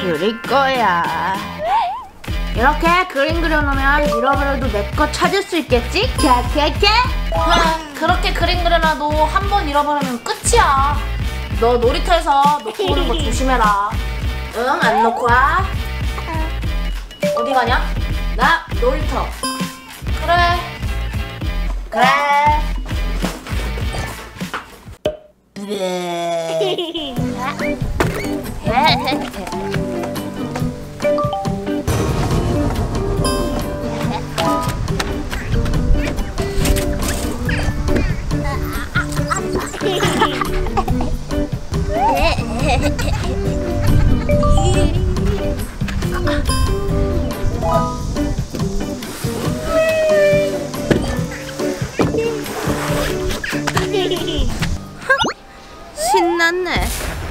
그릴 거야. 이렇게 그림 그려놓으면 잃어버려도 내 거 찾을 수 있겠지? 캬캬캬. 그렇게 그림 그려놔도 한 번 잃어버리면 끝이야. 너 놀이터에서 놓고 오는 거 조심해라. 응, 안 놓고 와. 어디 가냐? 나 놀이터. 그래. 신났네.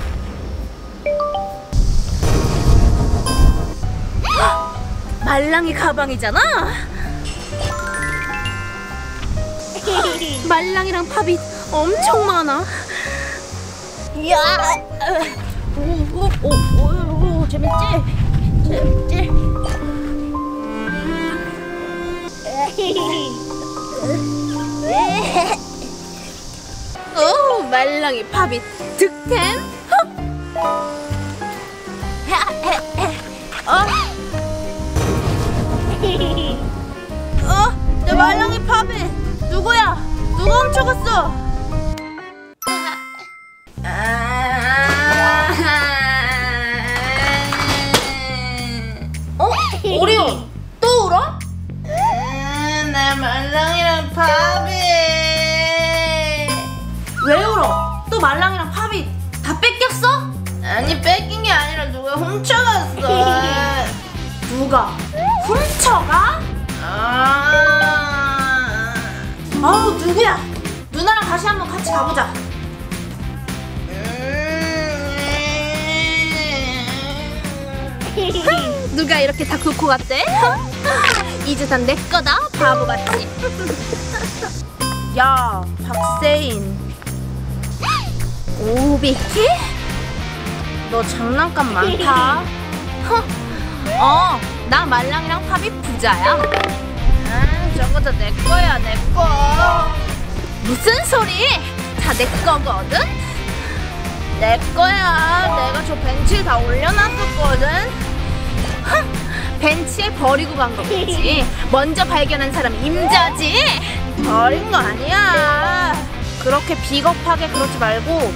말랑이 가방이잖아. 말랑이랑 팝이 엄청 많아. 야, 오, 재밌지? 오, 말랑이 팝이 득템? 내 말랑이 팝이 누구야? 누가 훔쳐갔어? 오리온 또 울어? 내 말랑이랑 팝이 왜 울어? 또 말랑이랑 팝이 다 뺏겼어? 아니, 뺏긴 게 아니라 누가 훔쳐갔어. 누가? 훔쳐가? 아우, 누구야? 누나랑 다시 한번 같이 가보자. 누가 이렇게 다 긁고 갔대? 이제 다 내 거다, 바보같이. 야, 박세인. 오비키? 너 장난감 많다. 나 말랑이랑 팝이 부자야. 저거 다 내 거야, 내 거. 무슨 소리? 다 내 거거든? 내 거야. 내가 저 벤치에 다 올려놨었거든. 벤치에 버리고 간 거겠지. 먼저 발견한 사람이 임자지. 버린 거 아니야. 그렇게 비겁하게 그러지 말고.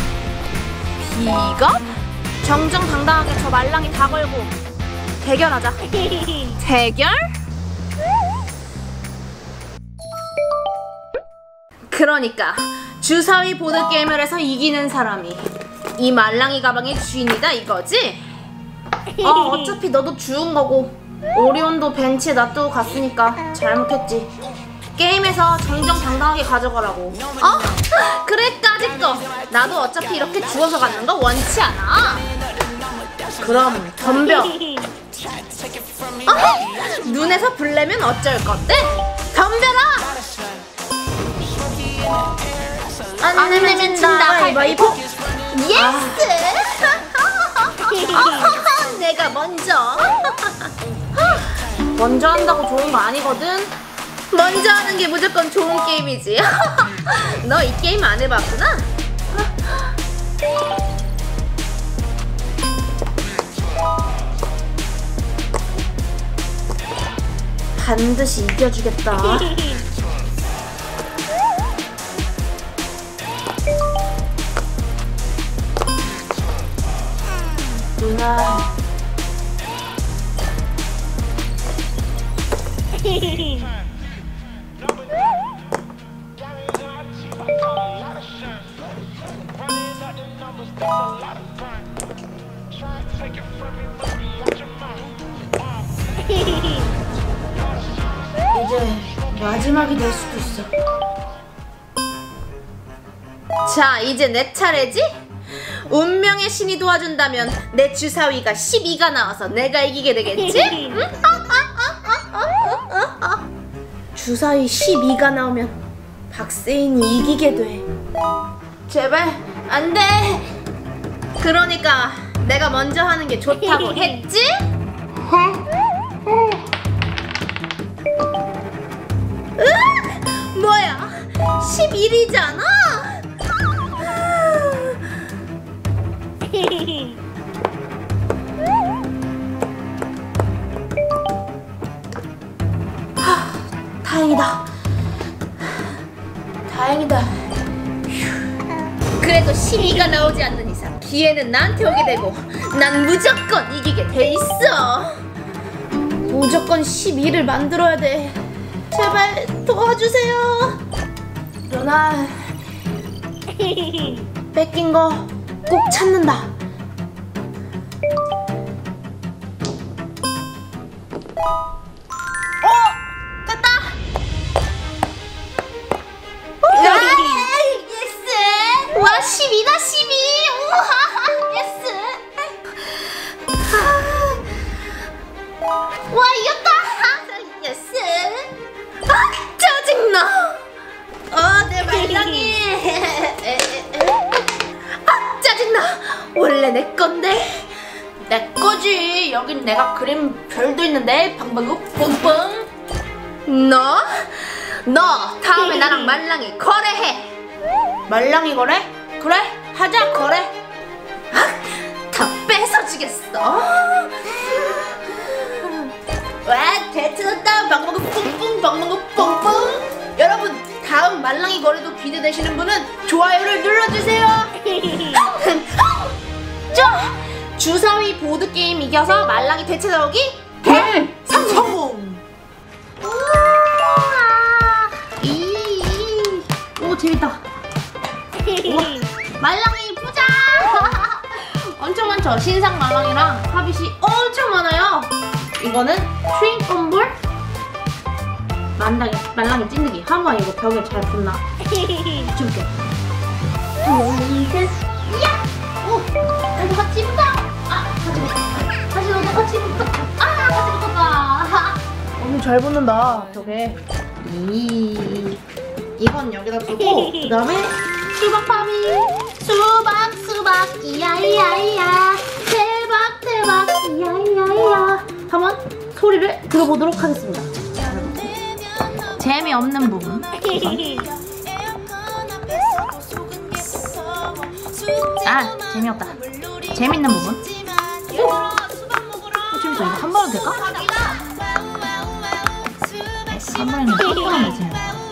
비겁? 정정당당하게 저 말랑이 다 걸고 대결하자. 대결? 그러니까 주사위 보드게임을 해서 이기는 사람이 이 말랑이 가방의 주인이다 이거지? 어차피 너도 주운 거고 오리온도 벤치에 놔두고 갔으니까 잘못했지. 게임에서 정정당당하게 가져가라고. 그래, 까짓 거. 나도 어차피 이렇게 주워서 갖는 거 원치 않아. 그럼 덤벼. 눈에서 불내면 어쩔 건데? 덤벼라. 안 내면 진다. 가위바위보. 예스. 내가 먼저. 먼저 한다고 좋은 거 아니거든. 먼저 하는 게 무조건 좋은 게임이지. 너 이 게임 안 해봤구나? 반드시 이겨주겠다. 누나. 이제 마지막이 될 수도 있어. 자, 이제 내 차례지? 운명의 신이 도와준다면 내 주사위가 12가 나와서 내가 이기게 되겠지? 응? 주사위 12가 나오면 박세인이 이기게 돼. 제발 안 돼. 그러니까 내가 먼저 하는 게 좋다고 했지? 뭐야? 11이잖아? 다행이다. 다행이다. 그래도 12가 나오지 않는 이상 기회는 나한테 오게 되고 난 무조건 이기게 돼 있어. 무조건 12를 만들어야 돼. 제발 도와주세요. 루나, 뺏긴 거 꼭 찾는다. 됐다. 예스. 와, 12다 12. 우와, 예스. 와, 이겼다. 예스. 아, 짜증나. 내 말랑이. 아, 짜증나. 원래 내 건데. 내 거지. 여긴 내가 그린 별도 있는데. 방방국 뿡뿡. 너 다음에 나랑 말랑이 거래해. 말랑이 거래? 그래, 하자. 거래. 다 뺏어주겠어. 와, 대트났다. 방방국 뿡뿡, 방방국 뿡뿡. 여러분, 다음 말랑이 거래도 기대되시는 분은 좋아요를 눌러주세요. 주사위 보드게임 이겨서 말랑이 대체 나오기 성공. 오, 재밌다. 우와, 말랑이 부자. 엄청 많죠? 신상 말랑이랑 하빗이 엄청 많아요. 이거는 트윙검볼 말랑이 찐득이. 한번 이거 벽에 잘 붙나? 줄게. 야! 오! 나도 같이 붙어! 다시 너도 같이 붙어! 같이 붙었다! 엄청 잘 붙는다, 벽에. 이건 여기다 두고, 그 다음에 수박파비! 수박! 이야이야이야! 대박! 이야이야이야! 한번 소리를 들어보도록 하겠습니다. 재미없는 부분. 재미없다. 재밌는 부분. 재밌어. 이거 한 번은 될까? 한 번에는 뻔뻔한 거지.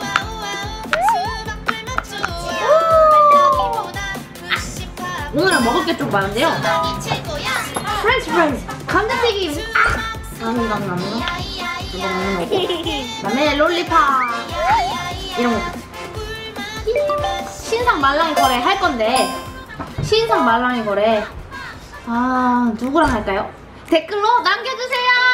오늘은 먹을 게 좀 많은데요. 프렌치 프라이즈, 감자튀김. 생각나네요. 이거 먹는 거고. 그다음에 롤리팝 이런 거. 신상 말랑이 거래 할 건데, 신상 말랑이 거래 누구랑 할까요? 댓글로 남겨주세요.